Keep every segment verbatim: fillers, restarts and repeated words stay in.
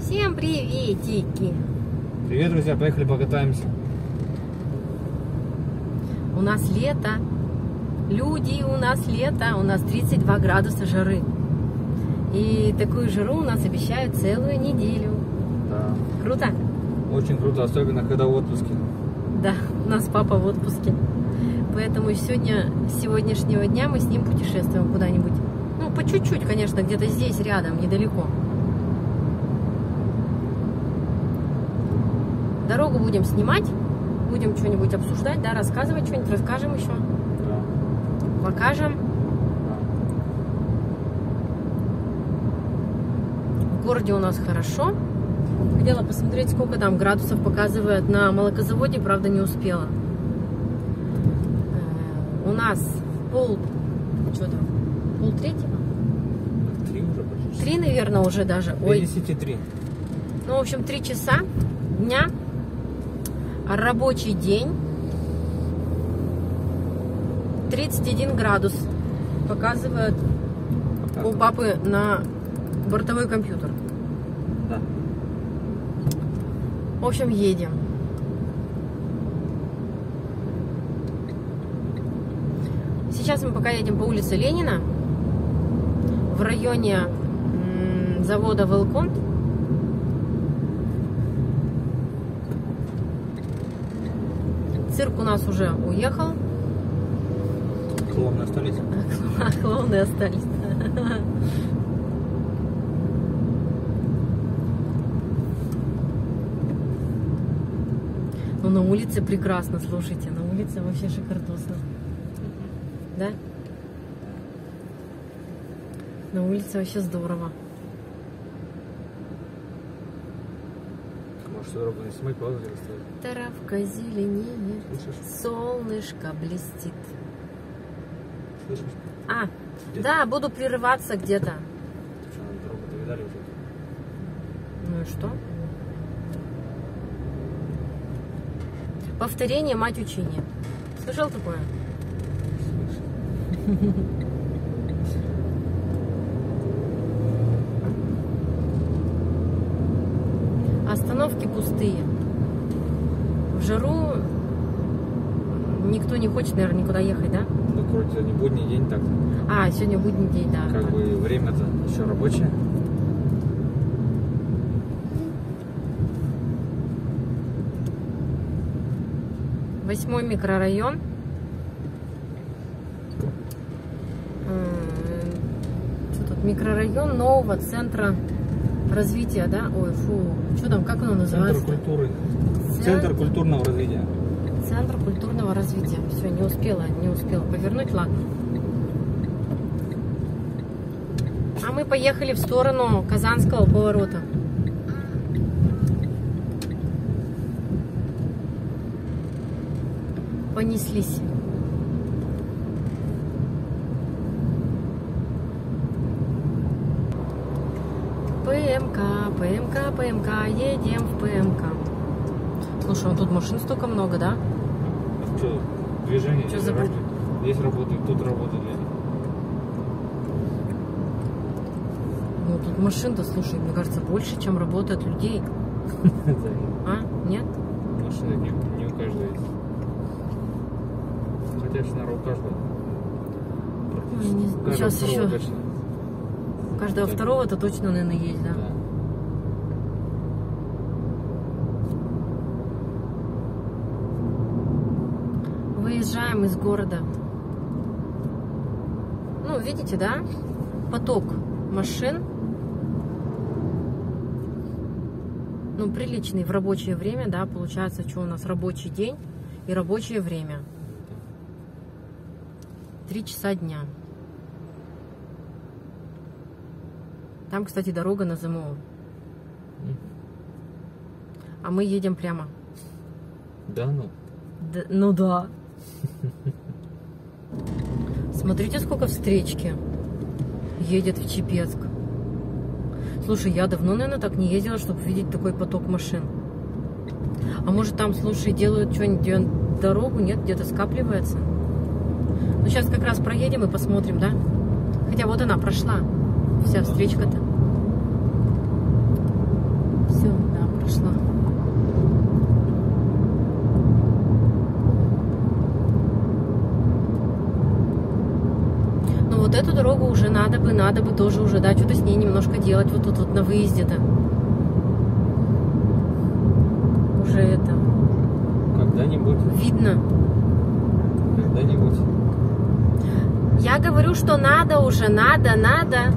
Всем приветики! Привет, друзья! Поехали покатаемся. У нас лето. Люди, у нас лето. У нас тридцать два градуса жары. И такую жару у нас обещают целую неделю. Да. Круто? Очень круто, особенно когда в отпуске. Да, у нас папа в отпуске. Поэтому сегодня, с сегодняшнего дня мы с ним путешествуем куда-нибудь. Ну, по чуть-чуть, конечно, где-то здесь, рядом, недалеко. Дорогу будем снимать, будем что-нибудь обсуждать, да, рассказывать что-нибудь, расскажем еще. Да. Покажем. В городе у нас хорошо. Хотела посмотреть, сколько там градусов показывает на молокозаводе, правда, не успела. У нас пол... Что там? Пол третьего? Три уже почти. Три, наверное, уже даже. Ой. пятьдесят три. Ну, в общем, три часа дня. Рабочий день. тридцать один градус показывает у папы на бортовой компьютер. Да. В общем, едем. Сейчас мы пока едем по улице Ленина в районе завода Велконт. Цирк у нас уже уехал. Клоуны остались? Клоуны остались. Ну, на улице прекрасно, слушайте. На улице вообще шикардосно. Да? На улице вообще здорово. Может, дорогу не снимать, паузу расставить? Травка зеленеет, слышишь? солнышко блестит. Слышишь? А, Где? да, буду прерываться где-то. Ты что, дорогу-то видали уже? Ну и что? Повторение, мать учения. Слышал такое? Слышь. Остановки пустые. В жару никто не хочет, наверное, никуда ехать, да? Ну, вроде сегодня будний день так. А, сегодня будний день, да. Как бы время-то еще рабочее. Восьмой микрорайон. Что тут? Микрорайон нового центра развития, да? Ой, фу. Что там, как оно называется? Центр культуры. Центр, Центр культурного развития. Центр культурного развития. Все, не успела, не успела повернуть, ладно. А мы поехали в сторону Казанского поворота. Понеслись. ПМК, ПМК, ПМК, едем в ПМК. Слушай, а тут машин столько много, да? Что, движение? Что здесь за... работает. Здесь работают, тут работают люди. Ну, тут машин-то, слушай, мне кажется, больше, чем работает людей. А? Нет? Машины не, не у каждого есть. Хотя все, наверное, у каждого. Ой, не... Каждого Сейчас второго еще. точно. Каждого Так. второго-то точно, наверное, есть, да? Да. Выезжаем из города. Ну, видите, да? Поток машин. Ну, приличный в рабочее время, да? Получается, что у нас рабочий день и рабочее время. Три часа дня. Там, кстати, дорога на ЗМО. А мы едем прямо. Да, ну. Да, ну да. Смотрите, сколько встречки едет в Чепецк. Слушай, я давно, наверное, так не ездила, чтобы видеть такой поток машин. А может там, слушай, делают что-нибудь, дорогу, нет, где-то скапливается? Ну, сейчас как раз проедем и посмотрим, да? Хотя вот она прошла, вся встречка-то. уже, надо бы, надо бы тоже уже, да, что-то с ней немножко делать вот тут вот на выезде-то. Уже это... Когда-нибудь. Видно. Когда-нибудь. Я говорю, что надо уже, надо, надо.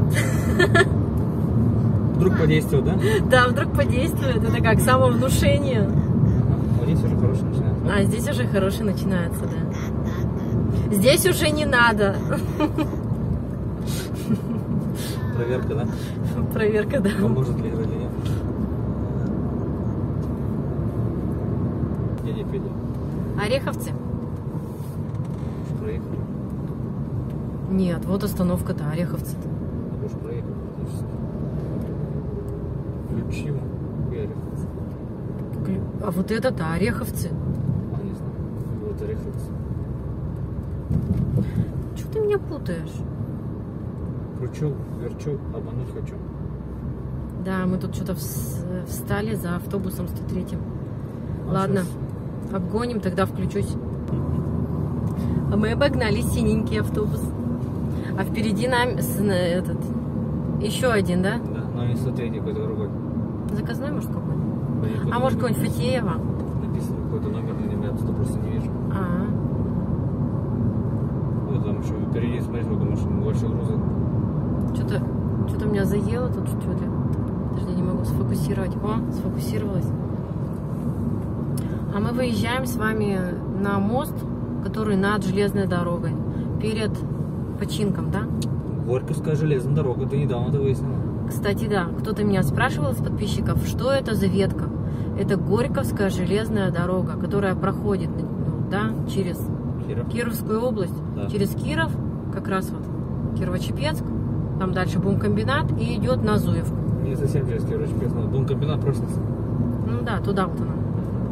Вдруг подействует, да? Да, вдруг подействует. Это как самовнушение. Вот здесь уже хороший начинается. А, здесь уже хороший начинается, да. Здесь уже не надо. Проверка, да? Проверка, да. Поможет ли или нет? Где Федя? Ореховцы? Уж проехали. Нет, вот остановка-то, Ореховцы-то. Уж проехали практически. Ключи и Ореховцы. А вот это-то Ореховцы. А, не знаю. Вот Ореховцы. Чего ты меня путаешь? Кручу, верчу, обмануть хочу. Да, мы тут что-то встали за автобусом сто третьим. А Ладно, сейчас... обгоним, тогда включусь. А мы обогнали синенький автобус. А впереди нам этот еще один, да? Да, но не сто третий, какой-то другой. Заказной, может, какой-нибудь? Да, а может, какой-нибудь Фатеева? Написано какой-то номер, но я просто просто не вижу. А, Ну, там еще впереди, смотри, сколько машин, больше груза. что-то что-то меня заело тут, что ли? Подожди, не могу сфокусировать. О, сфокусировалась. А мы выезжаем с вами на мост, который над железной дорогой, перед починком, да? Горьковская железная дорога, ты недавно это выяснила. Кстати, да, кто-то меня спрашивал из подписчиков, что это за ветка. Это Горьковская железная дорога, которая проходит, ну, да, через Киров. Кировскую область, Да. через Киров, как раз вот Кирово-Чепецк, там дальше бумкомбинат и идет на Зуевку. Не совсем через Кирово-Чепецк, но бумкомбинат Просница. Ну да, туда вот она.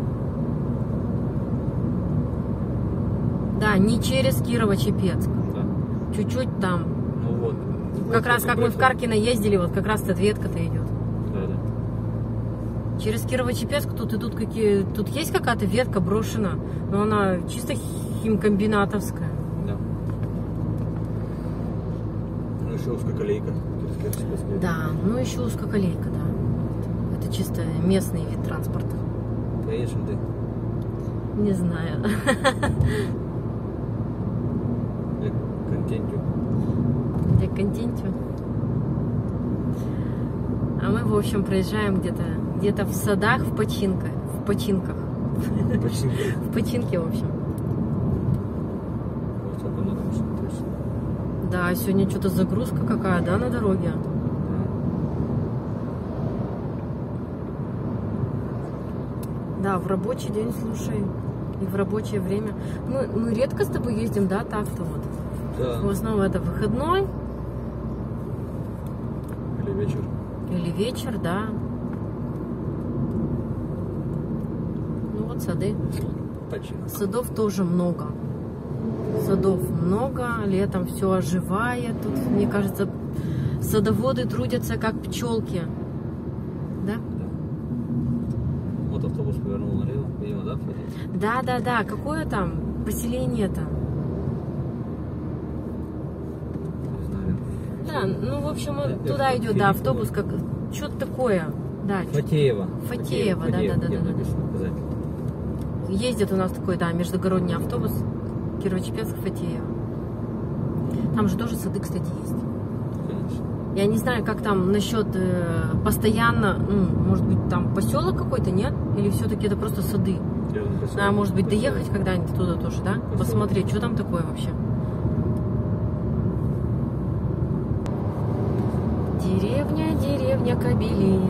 Да, не через Кирово-Чепецк, Да. чуть-чуть там. Ну вот. Как Вот раз как мы в Каркино ездили, вот как раз эта ветка-то идет. Да, да. Через Кирово-Чепецк тут идут какие... Тут есть какая-то ветка брошена, но она чисто химкомбинатовская. Да. Ну еще узкоколейка. через Кирово-Чепецк. Да, ну еще узкоколейка, да. Это чисто местный вид транспорта. Поедешь ли ты? Не знаю. Для контентю. Для контенту. А мы, в общем, проезжаем где-то где-то в садах, в починках. В починках. Почти. В починке, в общем. Вот сколько много машин точно. Да, сегодня что-то загрузка какая, да, на дороге? Да, в рабочий день, слушай, и в рабочее время. Мы, мы редко с тобой ездим, да, так-то вот. Да. В основном это выходной Или вечер. или вечер, да. Ну вот сады. Починок. Садов тоже много. Садов много, летом все оживает. Тут, мне кажется, садоводы трудятся как пчелки. Да? Вот автобус повернул налево, видимо, да, Федя? Да, да, да. Какое там поселение-то? Не знаю. Да, ну, в общем, он Я- я туда в идет, фильме да, автобус, как помню. что-то такое. Да, чё- Фатеева. Фатеева, да, да, да, где да, да. написано указатель. ездит у нас такой, да, междугородний автобус Кирово-Чепецк, Фатеева. Там же тоже сады, кстати, есть. Конечно. Я не знаю, как там насчет э, постоянно, ну, может быть, там поселок какой-то, нет? Или все-таки это просто сады? Рядом поселок. А, может быть, Поселок. доехать когда-нибудь туда тоже, да? Поселок. Посмотреть, что там такое вообще. Деревня, деревня Кобели.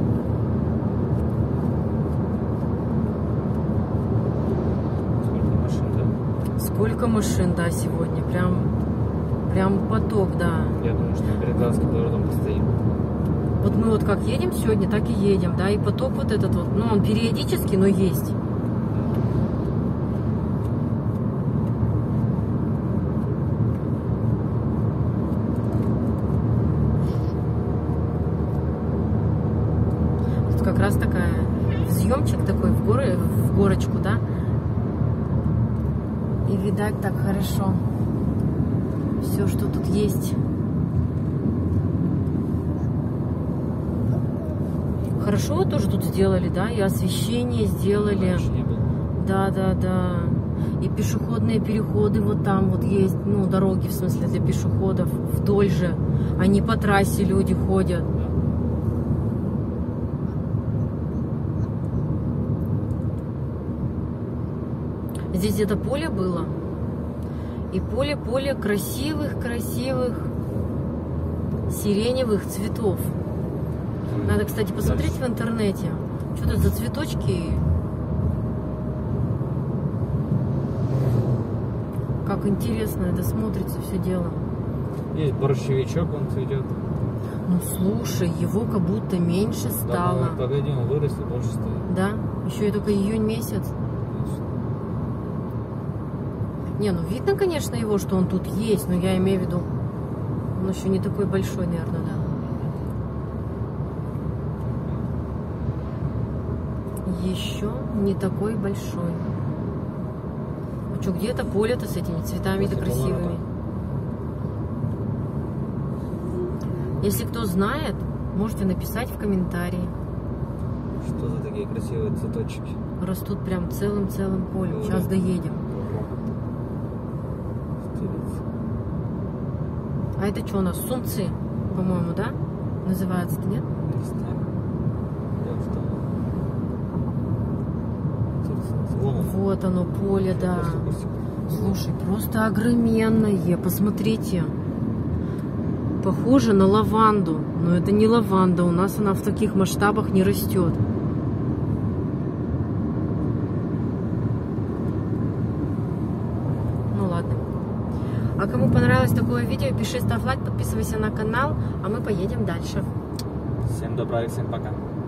Сколько машин, да? Сколько машин, да, сегодня. Прям, прям поток, да. Я думаю, что мы перед Казанским поворотом постоим. Вот мы вот как едем сегодня, так и едем, да, и поток вот этот вот, ну, он периодически, но есть. Тут как раз такая взъемчик такой в горы, в горочку, да, и видать так хорошо все, что тут есть. Хорошо тоже тут сделали, да, и освещение сделали. Раньше не было. Да, да, да. И пешеходные переходы вот там вот есть, ну, дороги, в смысле, для пешеходов вдоль же. Они по трассе люди ходят. Здесь где-то поле было. И поле-поле красивых-красивых сиреневых цветов. Надо, кстати, посмотреть в интернете. Что это за цветочки? Как интересно это смотрится все дело. Есть борщевичок, он цветет. Ну слушай, его как будто меньше стало. Да, погоди, он вырос и больше стоит. Да? Еще и только июнь месяц. Не, ну видно, конечно, его, что он тут есть, но я имею в виду, он еще не такой большой, наверное, да. Еще не такой большой. А что, где это поле-то с этими цветами-то красивыми? Если кто знает, можете написать в комментарии. Что за такие красивые цветочки? Растут прям целым-целым полем. Сейчас доедем. А это что у нас? Сунцы, по-моему, да? Называется-то, нет? Не знаю. Вот оно, поле, да. Слушай, просто огроменное. Посмотрите. Похоже на лаванду. Но это не лаванда. У нас она в таких масштабах не растет. Ну ладно. А кому понравилось такое видео, пиши, ставь лайк, подписывайся на канал, а мы поедем дальше. Всем добра и всем пока.